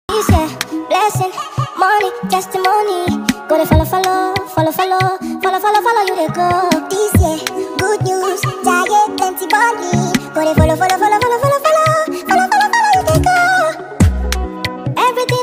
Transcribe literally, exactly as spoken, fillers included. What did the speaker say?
This year, blessing, money, testimony. Go to follow, follow, follow, follow, follow, follow, follow you they go. This year, good news, giant plenty money. Go to follow, follow, follow.